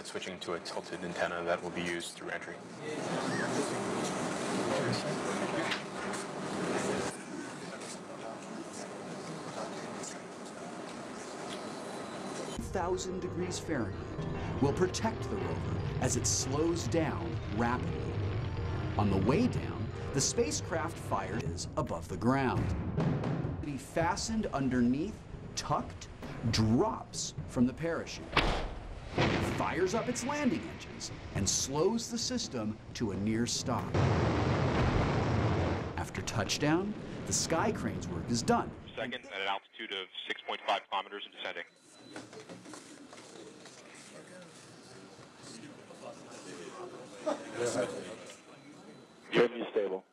switching to a tilted antenna that will be used through entry. 1,000 degrees Fahrenheit will protect the rover as it slows down rapidly. On the way down, the spacecraft fires above the ground. It fastened underneath, tucked, drops from the parachute, fires up its landing engines, and slows the system to a near stop. After touchdown, the sky crane's work is done. Second, at an altitude of 6.5 kilometers and descending. Turn you stable.